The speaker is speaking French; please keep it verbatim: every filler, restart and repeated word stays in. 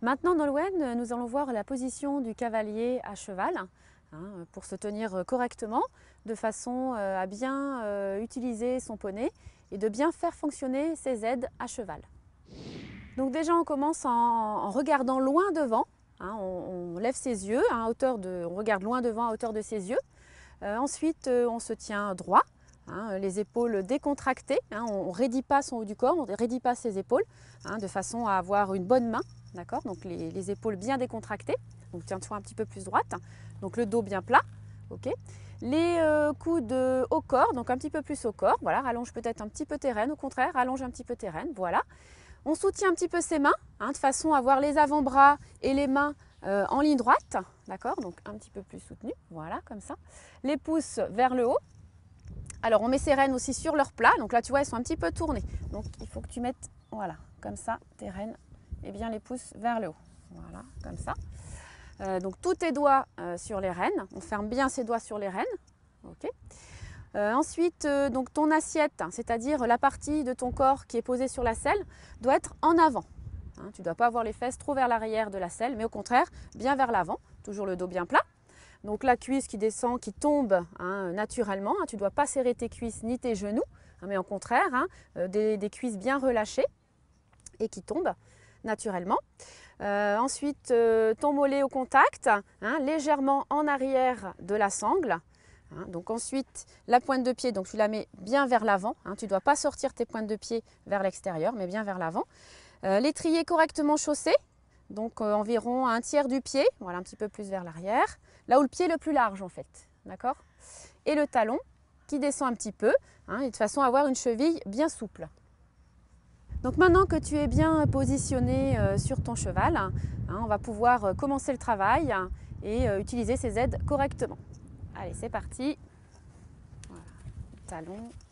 Maintenant Nolwenn, nous allons voir la position du cavalier à cheval hein, pour se tenir correctement de façon à bien euh, utiliser son poney et de bien faire fonctionner ses aides à cheval. Donc déjà on commence en, en regardant loin devant, hein, on, on lève ses yeux à hauteur de, on regarde loin devant à hauteur de ses yeux. Euh, ensuite euh, on se tient droit, hein, les épaules décontractées, hein, on ne raidit pas son haut du corps, on ne raidit pas ses épaules hein, de façon à avoir une bonne main. D'accord, donc les, les épaules bien décontractées, donc tiens-toi un petit peu plus droite, donc le dos bien plat, ok. Les euh, coudes au corps, donc un petit peu plus au corps, voilà, rallonge peut-être un petit peu tes rênes, au contraire, rallonge un petit peu tes rênes, voilà. On soutient un petit peu ses mains, hein, de façon à avoir les avant-bras et les mains euh, en ligne droite, d'accord, donc un petit peu plus soutenu, voilà, comme ça. Les pouces vers le haut. Alors on met ses rênes aussi sur leur plat, donc là tu vois, elles sont un petit peu tournées, donc il faut que tu mettes, voilà, comme ça, tes rênes et bien les pouces vers le haut, voilà, comme ça. Euh, donc tous tes doigts euh, sur les rênes, on ferme bien ses doigts sur les rênes, ok. Euh, ensuite, euh, donc ton assiette, c'est-à-dire la partie de ton corps qui est posée sur la selle, doit être en avant. Hein, tu ne dois pas avoir les fesses trop vers l'arrière de la selle, mais au contraire, bien vers l'avant, toujours le dos bien plat. Donc la cuisse qui descend, qui tombe hein, naturellement, hein, tu ne dois pas serrer tes cuisses ni tes genoux, hein, mais au contraire, hein, euh, des, des cuisses bien relâchées et qui tombent naturellement. Euh, ensuite, euh, ton mollet au contact, hein, légèrement en arrière de la sangle. Hein, donc ensuite, la pointe de pied, donc tu la mets bien vers l'avant. Hein, tu ne dois pas sortir tes pointes de pied vers l'extérieur, mais bien vers l'avant. Euh, l'étrier correctement chaussé, donc euh, environ un tiers du pied, voilà, un petit peu plus vers l'arrière. Là où le pied est le plus large en fait, d'accord. Et le talon qui descend un petit peu, hein, et de façon à avoir une cheville bien souple. Donc maintenant que tu es bien positionné euh, sur ton cheval, hein, on va pouvoir euh, commencer le travail hein, et euh, utiliser ces aides correctement. Allez, c'est parti. Voilà. Talon.